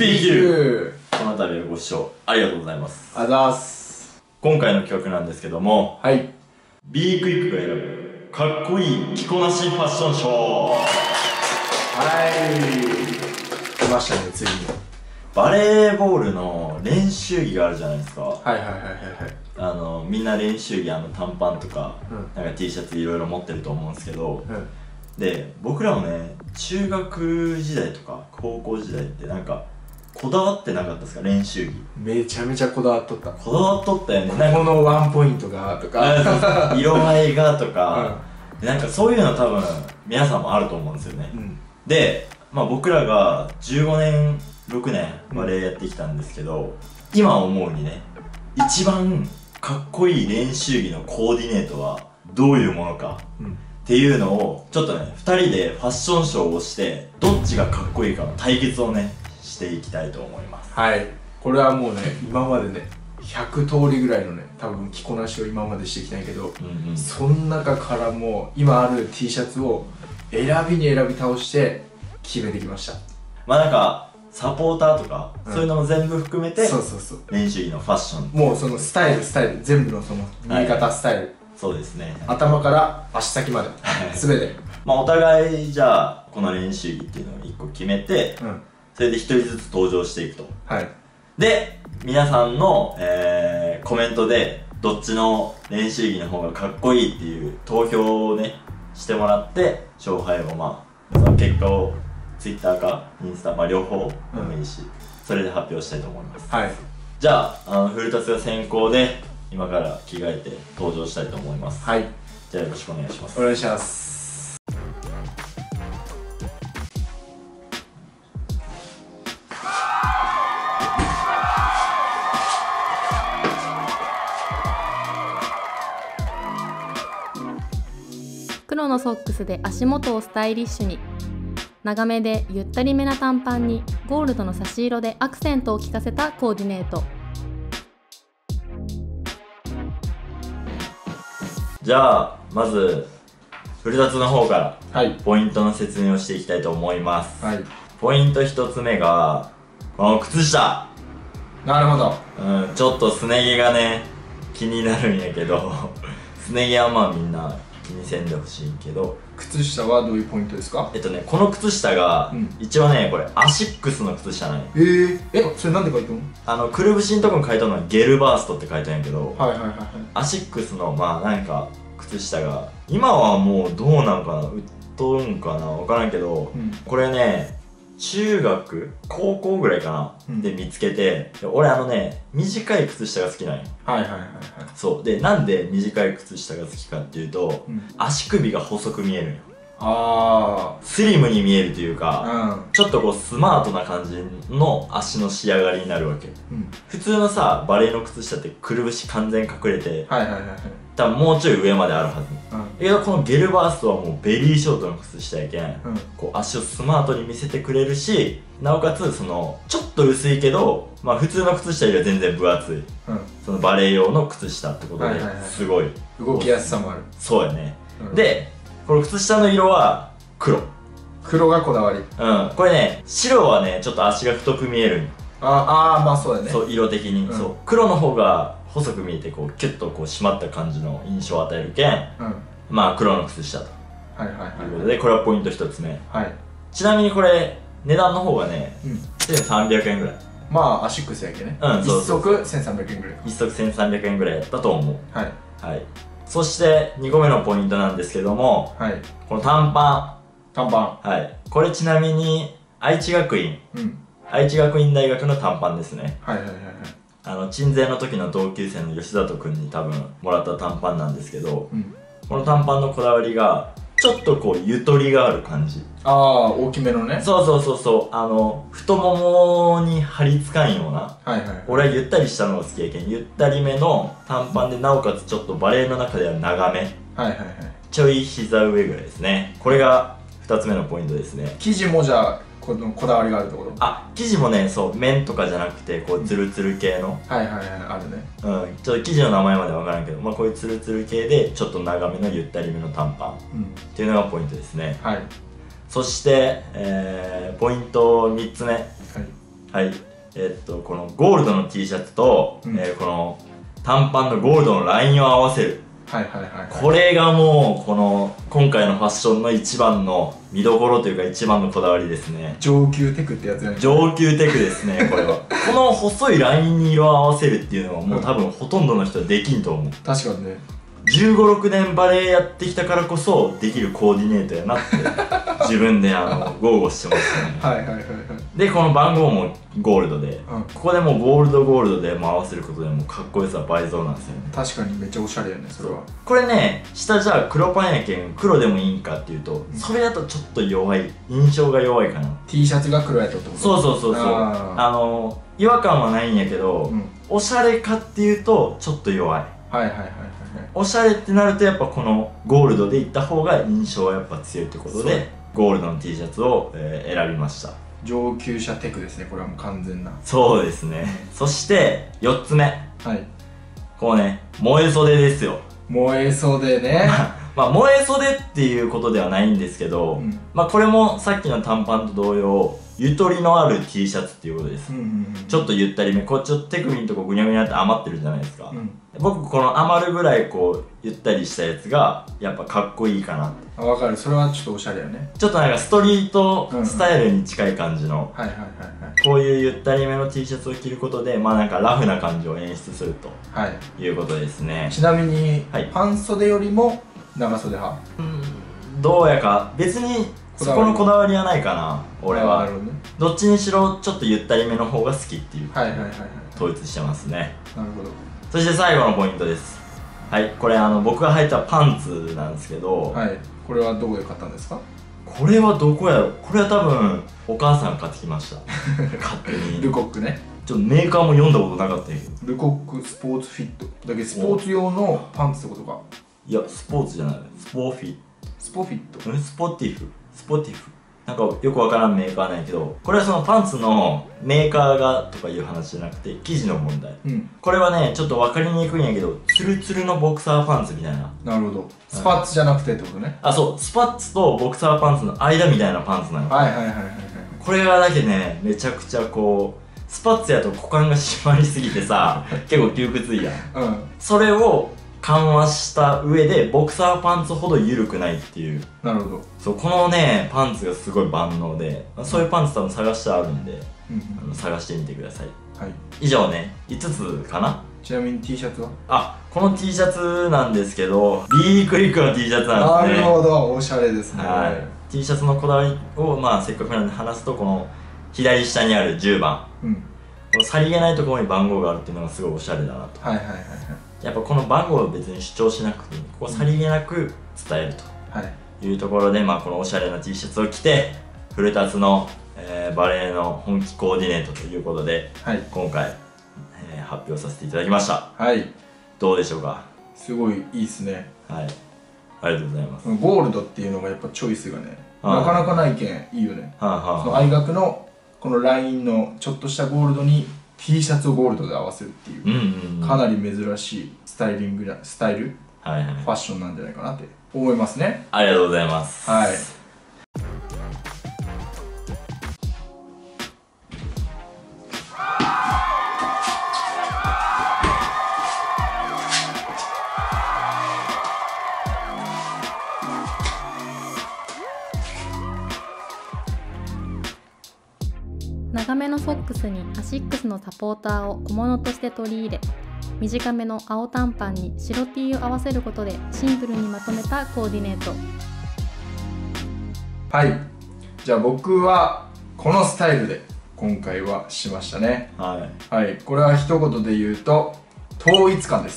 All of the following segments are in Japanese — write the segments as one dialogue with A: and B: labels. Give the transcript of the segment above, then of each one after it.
A: BQ。
B: この度はご視聴ありがとうございます。
A: ありがとうございます。
B: 今回の企画なんですけども、
A: はい。
B: B クイックが選ぶかっこいい着こなしファッションショー。
A: はい。来ましたね、ついに。
B: バレーボールの練習着があるじゃないですか。
A: はいはいはいはいはい。
B: みんな練習着短パンとか、
A: うん
B: なんか T シャツいろいろ持ってると思うんですけど、
A: うん。
B: で、僕らもね、中学時代とか高校時代ってなんかこだわってなかったですか、練習着。
A: めちゃめちゃこだわっとった。
B: こだわっとったよね。
A: ここのワンポイントがとか。
B: 色合いがとか、なんかそういうの多分皆さんもあると思うんですよね。
A: うん。
B: で、まあ僕らが15年、6年バレエやってきたんですけど、今思うにね、一番かっこいい練習着のコーディネートはどういうものか、っていうのをちょっとね、2人でファッションショーをしてどっちがかっこいいかの対決をねしていきたいと思います。
A: はい。これはもうね、今までね、100通りぐらいのね、多分着こなしを今までしてきたんやけど、その中からも今ある T シャツを選び倒して決めてきました。
B: まあなんかサポーターとか、そういうのも全部含めて
A: そうそうそう、
B: 練習着のファッション、
A: もうそのスタイル全部のその見え方、スタイル、
B: そうですね、
A: 頭から足先まで全て
B: まあお互いじゃあこの練習着っていうのを1個決めて、それで1人ずつ登場していくと。
A: はい。
B: で、皆さんの、コメントでどっちの練習着の方がかっこいいっていう投票をねしてもらって、勝敗をまあその結果を Twitter かインスタ、まあ両方でもいいし、それで発表したいと思います。
A: はい。
B: じゃあ、フルタスが先行で今から着替えて登場したいと思います。
A: はい。
B: じゃあよろしくお願いします。
A: お願いします。
C: 黒のソックスで足元をスタイリッシュに、長めでゆったりめな短パンにゴールドの差し色でアクセントを効かせたコーディネート。
B: じゃあまず古舘の方から
A: はい
B: ポイントの説明をしていきたいと思います。
A: はい。
B: ポイント1つ目がこの靴下。
A: なるほど。
B: ちょっとすね毛がね気になるんやけどすね毛はまあみんな気にせんでほしいけど、
A: 靴下はどういうポイントですか？
B: この靴下が、一応ねこれアシックスの靴下なんや。
A: それなんで書いてんの？
B: くるぶしのとこに書いたのはゲルバーストって書いたんやけど、
A: はいはいはいはい。
B: アシックスのまあなんか靴下が今はもうどうなんかな、売っとるんかな、分からんけど、これね中学高校ぐらいかな、で見つけて、俺短い靴下が好きなんよ。
A: はいはいはいはい。
B: そうで、なんで短い靴下が好きかっていうと、足首が細く見えるんよ。スリムに見えるというか、ちょっとこうスマートな感じの足の仕上がりになるわけ。普通のさバレエの靴下ってくるぶし完全隠れて、多分もうちょい上まであるはず。けどこのゲルバーストはもうベリーショートの靴下やけん、こう足をスマートに見せてくれるし、なおかつそのちょっと薄いけど、まあ普通の靴下よりは全然分厚い、そのバレエ用の靴下ってことですごい
A: 動きやすさもある。
B: そうやね。でこの靴下の色は黒
A: がこだわり。
B: これね、白はねちょっと足が太く見えるん。
A: まあそうだね。
B: そう、色的に、そう黒の方が細く見えてこうキュッとこう締まった感じの印象を与えるけん、まあ黒の靴下ということで、これはポイント1つ目。ちなみにこれ値段の方がね、1300円ぐらい。
A: まあアシックスやけね。一足1300円ぐらい。
B: 一足1300円ぐらいやったと思う。はい。そして2個目のポイントなんですけども、この短パン。これちなみに愛知学院大学の短パンですね。鎮西の時の同級生の吉里くんに多分もらった短パンなんですけど、この短パンのこだわりがちょっとこうゆとりがある感じ。
A: 大きめのね。
B: そう太ももに張り付かんような、俺はゆったりしたのが好きやけん、ゆったりめの短パンで、なおかつちょっとバレエの中では長め、ちょい膝上ぐらいですね。これが2つ目のポイントですね。
A: 生地もじゃあこだわりがあるってこと？
B: 生地もね、そう綿とかじゃなくてこうツルツル系の、
A: あるね。
B: ちょっと生地の名前まで分からんけど、まあこういうツルツル系でちょっと長めのゆったりめの短パンっていうのがポイントですね。そして、ポイント3つ目、 はい、このゴールドの T シャツと、この短パンのゴールドのラインを合わせる。これがもうこの今回のファッションの一番の見どころというか一番のこだわりですね。
A: 上級テクってやつやね。
B: 上級テクですねこれは。この細いラインに色を合わせるっていうのはもう多分ほとんどの人はできんと思う。
A: 確かにね。
B: 15、6年バレエやってきたからこそできるコーディネートやなって自分で豪語してますね。でこの番号もゴールドで、ここでもうゴールドでも合わせることでもかっこよさ倍増なんですよね。
A: 確かにめっちゃおしゃれやねそれは。
B: これね、下じゃあ黒パンやけん黒でもいいんかっていうと、それだとちょっと弱い、印象が弱いかな。
A: T シャツが黒やとってこと。
B: そう違和感はないんやけど、おしゃれかっていうとちょっと弱い。おしゃれってなるとやっぱこのゴールドでいった方が印象はやっぱ強いってことでゴールドの T シャツを、選びました。
A: 上級者テクですねこれはもう完全な。
B: そうですね。そして4つ目、こうね、燃え袖ですよ。
A: 燃え袖ね。
B: まあ燃え袖っていうことではないんですけど、まあこれもさっきの短パンと同様ゆとりのある T シャツっていうことです。ちょっとゆったりめ、こうちょっと手首のとこぐにゃぐにゃって余ってるじゃないですか。僕この余るぐらいこうゆったりしたやつがやっぱかっこいいかなって。
A: わかる、それはちょっとおしゃれよね。
B: ちょっとなんかストリートスタイルに近い感じのこういうゆったりめの T シャツを着ることでまあなんかラフな感じを演出するということですね。
A: ちなみに半袖よりも長袖派？
B: どうやか別にそこのこだわりはないかな俺は。どっちにしろちょっとゆったりめの方が好きっていう統一してますね。
A: なるほど。
B: そして最後のポイントです。はい、これ僕が履いたパンツなんですけど、
A: これはどこで買ったんですか？
B: これはどこやろ。これは多分お母さん買ってきました勝手に。
A: ルコックね。
B: ちょっとメーカーも読んだことなかったけど、
A: ルコックスポーツフィットだけスポーツ用のパンツってことか。
B: いやスポーツじゃない、スポフィット、スポティフなんかよくわからんメーカーなんやけど、これはそのパンツのメーカーがとかいう話じゃなくて生地の問題。これはねちょっと分かりにくいんやけどツルツルのボクサーパンツみたいな。
A: なるほど。スパッツじゃなくてってことね。
B: あ、そう、スパッツとボクサーパンツの間みたいなパンツなの。これがだけねめちゃくちゃこうスパッツやと股間が締まりすぎてさ結構窮屈いやん。それを緩和した上でボクサーパンツほど緩くないっていう。
A: なるほど。
B: そう、このねパンツがすごい万能で、そういうパンツ多分探してあるんで、探してみてください。以上ね5つかな。
A: ちなみに T シャツは？
B: あ、この T シャツなんですけど B クリックの T シャツなんですね。
A: なるほど、おしゃれですね。
B: T シャツのこだわりをまあせっかくなんで話すと、この左下にある10番、このさりげないところに番号があるっていうのがすごいおしゃれだなと。やっぱこの番号を別に主張しなくていい、ここさりげなく伝えるというところで、まあこのおしゃれな T シャツを着てフルタツの、バレエの本気コーディネートということで、今回、発表させていただきました。どうでしょうか？
A: すごいいいですね。
B: ありがとうございます。
A: ゴールドっていうのがやっぱチョイスがねなかなかないけんいいよね。その相額のこのラインのちょっとしたゴールドに T シャツをゴールドで合わせるっていうかなり珍しいスタイル、ファッションなんじゃないかなって思いますね。
B: ありがとうございます。
C: 長めのソックスにアシックスのサポーターを小物として取り入れ、短めの青短パンに白 T を合わせることでシンプルにまとめたコーディネート。
A: じゃあ僕はこのスタイルで今回はしましたね。これは一言で言うと統一感です。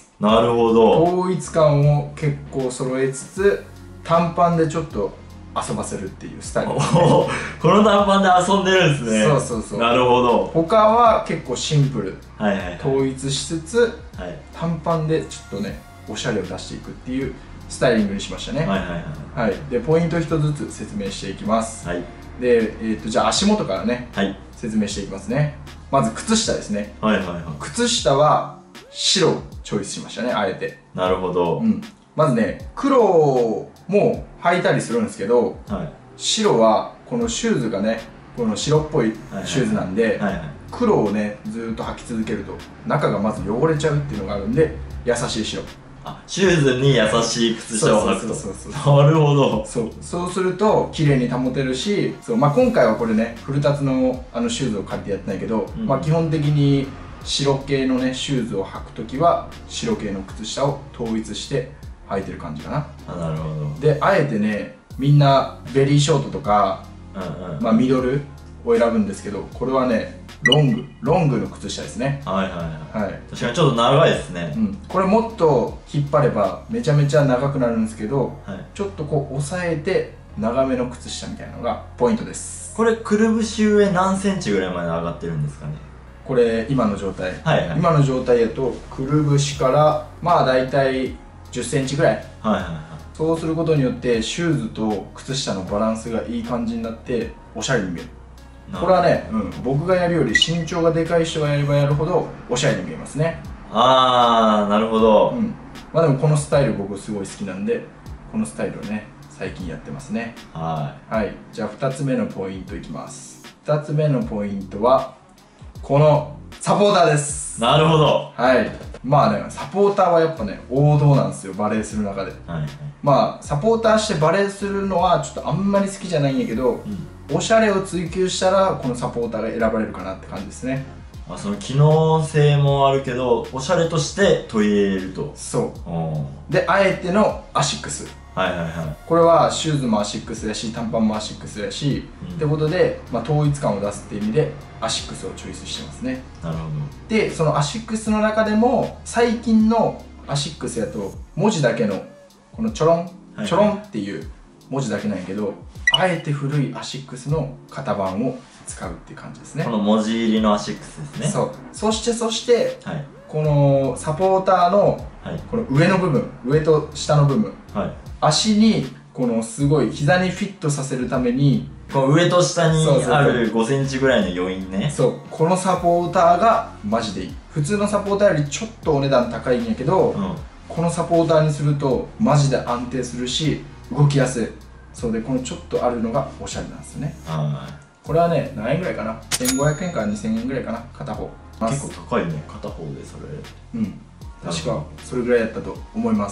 B: なるほど。
A: 統一感を結構揃えつつ短パンでちょっと遊ばせるっていうスタイルですね。
B: この短パンで遊んでるんですね。
A: そう。
B: なるほど。
A: 他は結構シンプル、統一しつつ、短パンでちょっとねおしゃれを出していくっていうスタイリングにしましたね。でポイント一つずつ説明していきます。で、じゃあ足元からね、説明していきますね。まず靴下ですね。靴下は白をチョイスしましたね、あえて。
B: なるほど。
A: まずね黒も履いたりするんですけど、白はこのシューズがねこの白っぽいシューズなんで、黒をねずーっと履き続けると中がまず汚れちゃうっていうのがあるんで、優しい白。
B: シューズに優しい靴下を履くと。なるほど。
A: そうすると綺麗に保てるし、今回はこれね古舘のシューズを借りてやってないけど、基本的に白系のねシューズを履くときは白系の靴下を統一して履いてる感じかな。
B: なるほど。
A: であえてねみんなベリーショートとか、ミドルを選ぶんですけど、これはねロングの靴下ですね。
B: 確かにちょっと長いですね。
A: これもっと引っ張ればめちゃめちゃ長くなるんですけど、ちょっとこう押さえて長めの靴下みたいなのがポイントです。
B: これくるぶし上何センチぐらいまで上がってるんですかね。
A: これ今の状態、今の状態だとくるぶしからまあだいたい10センチぐらい。そうすることによってシューズと靴下のバランスがいい感じになっておしゃれに見える。これはね、僕がやるより身長がでかい人がやればやるほどおしゃれに見えますね。
B: なるほど。
A: でもこのスタイル僕すごい好きなんで、このスタイルをね最近やってますね。じゃあ2つ目のポイントいきます。2つ目のポイントはこのサポーターです。
B: なるほど。
A: まあね、サポーターはやっぱね王道なんですよ、バレーする中で。サポーターしてバレーするのはちょっとあんまり好きじゃないんやけど、おしゃれを追求したらこのサポーターが選ばれるかなって感じですね。
B: その機能性もあるけどおしゃれとして取り入れると。
A: であえてのアシックス。これはシューズもアシックスやし短パンもアシックスやし、ってことで、統一感を出すっていう意味でアシックスをチョイスしてますね。でそのアシックスの中でも最近のアシックスやと文字だけのこのちょろんっていう文字だけなんやけど、あえて古いアシックスの型番を使うっていう感じですね。
B: この文字入りのアシックスですね。
A: そして、このサポーターのこの上の部分、上と下の部分、足にこのすごい膝にフィットさせるために
B: この上と下にある5センチぐらいの余韻ね。
A: このサポーターがマジでいい。普通のサポーターよりちょっとお値段高いんやけど、このサポーターにするとマジで安定するし動きやすい。でこのちょっとあるのがおしゃれなんですよね。これはね何円ぐらいかな、1500円から2000円ぐらいかな、片方。
B: 結構高いね、片方でそれ。
A: 確かそれぐらいだったと思います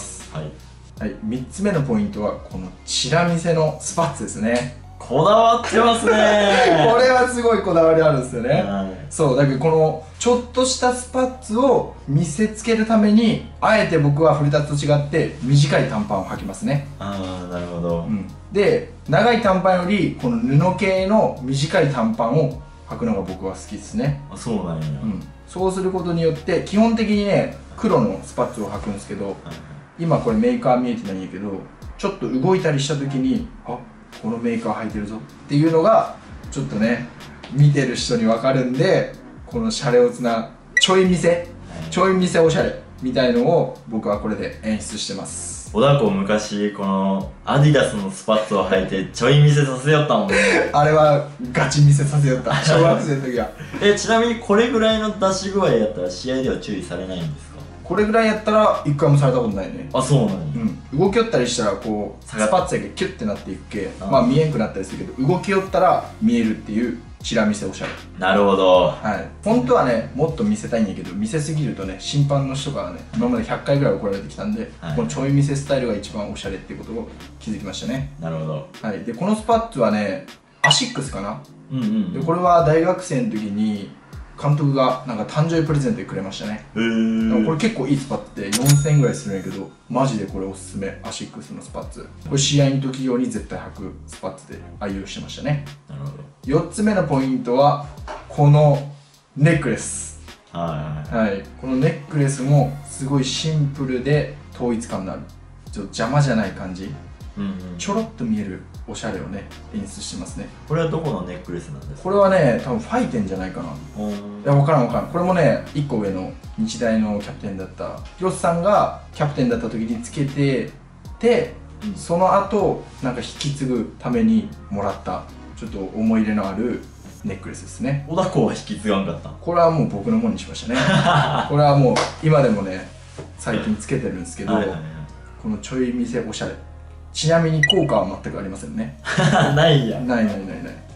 A: 。3つ目のポイントはこのチラ見せのスパッツですね。
B: こだわってますね
A: これはすごいこだわりあるんですよね。だけどこのちょっとしたスパッツを見せつけるためにあえて僕は古舘と違って短い短パンを履きますね。
B: なるほど。
A: で長い短パンよりこの布系の短い短パンを履くのが僕は好きですね。
B: そうなんや。
A: そうすることによって基本的にね黒のスパッツを履くんですけど、今これメーカー見えてないんやけど、ちょっと動いたりした時にこのメーカー履いてるぞっていうのがちょっとね見てる人に分かるんで、このシャレオツなちょい見せおしゃれみたいのを僕はこれで演出してます。
B: 小田子昔このアディダスのスパッツを履いてちょい見せさせよったもんね
A: あれはガチ見せさせよった小学生の時は
B: ちなみにこれぐらいの出し具合やったら試合では注意されないんですか？
A: これぐらいやったら一回もされたことないね。
B: そうなんや。
A: 動きよったりしたらこうスパッツだけキュッてなっていくけ、見えんくなったりするけど動きよったら見えるっていうチラ見せおしゃれ。
B: なるほど。
A: 本当はねもっと見せたいんやけど、見せすぎるとね審判の人からね今まで100回ぐらい怒られてきたんで、このちょい見せスタイルが一番おしゃれっていうことを気づきましたね。
B: なるほど。
A: でこのスパッツはねアシックスかな。でこれは大学生の時に監督がなんか誕生日プレゼントでくれましたね。これ結構いいスパッツで4000円ぐらいするんやけど、マジでこれおすすめ。アシックスのスパッツ、これ試合の時用に絶対履くスパッツで愛用してましたね。
B: なるほど。
A: 4つ目のポイントはこのネックレス。このネックレスもすごいシンプルで統一感のある、ちょっと邪魔じゃない感じ、ちょろっと見えるおしゃれをね演出してますね。
B: これはどこのネックレスなんですか？
A: これはね多分ファイテンじゃないかな。いや分からん。これもね1個上の日大のキャプテンだった広瀬さんがキャプテンだった時につけてて、その後なんか引き継ぐためにもらったちょっと思い入れのあるネックレスですね。
B: 小田子は引き継がんかった？こ
A: れはもう僕のものにしましたねこれはもう今でもね最近つけてるんですけど、このちょい見せおしゃれ。ちなみに効果は全くありませんね
B: ないや。
A: ない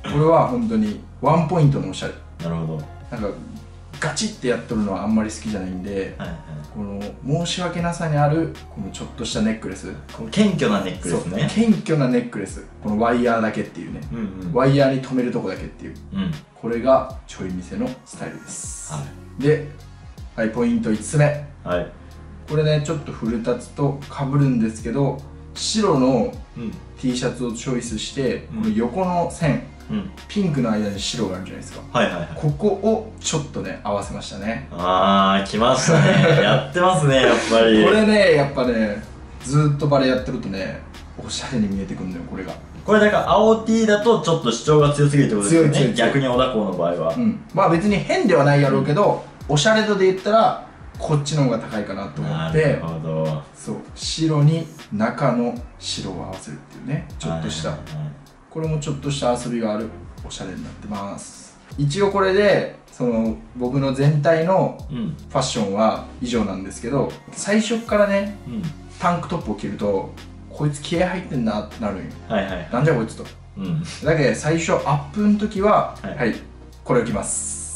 A: これは本当にワンポイントのおしゃれ。
B: なるほど。
A: なんかガチってやっとるのはあんまり好きじゃないんで、はいはい、この申し訳なさにあるこのちょっとしたネックレス、
B: この謙虚なネックレスね。
A: 謙虚なネックレス、このワイヤーだけっていうね、ワイヤーに留めるとこだけっていう、これがちょい見せのスタイルです、はい、で、はい、ポイント5つ目、はい、これねちょっと古立とかぶるんですけど、白の T シャツをチョイスして、この横の線、ピンクの間に白があるじゃないですか。はいはいはい。ここをちょっとね合わせましたね。
B: あー、来ましたね。やってますね、やっぱり。
A: これね、やっぱね、ずーっとバレーやってるとね、おしゃれに見えてくるんだよ、これが。
B: これだから青 T だとちょっと主張が強すぎるってことですよね。強い。逆に小田校の場合は。
A: まあ別に変ではないやろうけど、おしゃれ度で言ったらこっちの方が高いかなと思って、なるほど。そう、白に中の白を合わせるっていうね、ちょっとした。これもちょっとした遊びがあるおしゃれになってます。一応これで僕の全体のファッションは以上なんですけど、最初からね、タンクトップを着るとこいつ気合入ってんなってなるんよ。なんじゃこいつと。だけど最初アップの時ははいこれを着ます。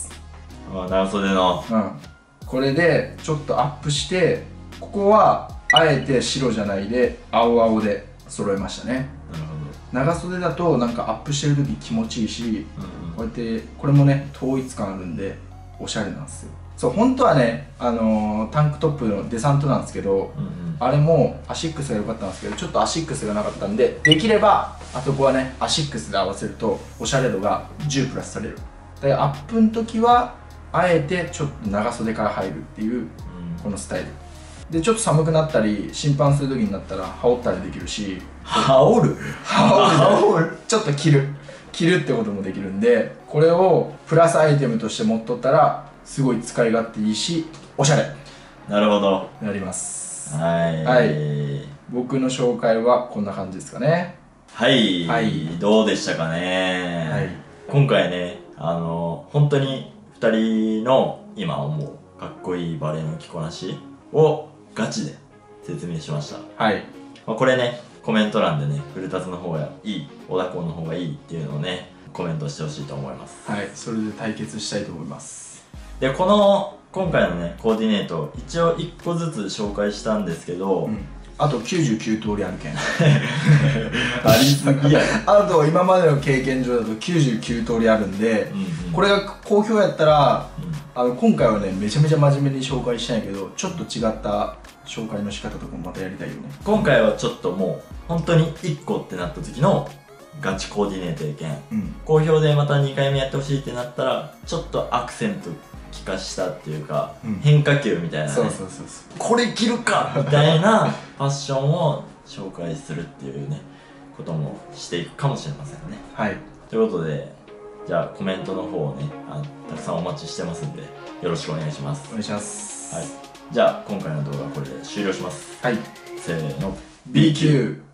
B: 長袖の
A: これでちょっとアップして、ここはあえて白じゃないで青青で揃えましたね。長袖だとなんかアップしてる時気持ちいいし、こうやってこれもね統一感あるんでおしゃれなんですよ。そう、本当はねタンクトップのデサントなんですけど、あれもアシックスが良かったんですけど、ちょっとアシックスがなかったんで、できればあそこはねアシックスで合わせるとおしゃれ度が10プラスされる。でアップの時はあえてちょっと長袖から入るっていうこのスタイルで、ちょっと寒くなったり審判する時になったら羽織ったりできるし、
B: 羽織る
A: ちょっと着るってこともできるんで、これをプラスアイテムとして持っとったらすごい使い勝手いいしおしゃれ。
B: なるほど、
A: なります。
B: はい、
A: 僕の紹介はこんな感じですかね。
B: はい、どうでしたかね。今回ね本当に2人の今思うかっこいいバレエの着こなしをガチで説明しました。はい、これねコメント欄でね、古立の方がいい、小田校の方がいいっていうのをねコメントしてほしいと思います。
A: はい、それで対決したいと思います。
B: で今回のねコーディネート一応1個ずつ紹介したんですけど、
A: あと99通りあるけんありすぎや。あと今までの経験上だと99通りあるんで、これが好評やったら今回はねめちゃめちゃ真面目に紹介したんやけど、ちょっと違った紹介の仕方とかもまたやりたいよね。
B: 今回はちょっともう本当に1個ってなった時のガチコーディネートやけん、好評でまた2回目やってほしいってなったらちょっとアクセント効かしたっていうか、変化球みたいなね、これ着るかみたいなファッションを紹介するっていうねこともしていくかもしれませんね。はい、ということでじゃあコメントの方をねたくさんお待ちしてますんでよろしくお願いします。
A: お願いします。
B: はい、じゃあ今回の動画はこれで終了します。はい、せーの、
A: BQ。